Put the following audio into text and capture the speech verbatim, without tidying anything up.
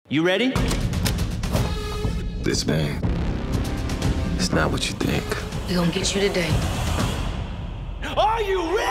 You ready? This man, it's not what you think. We gonna get you today. Are you ready?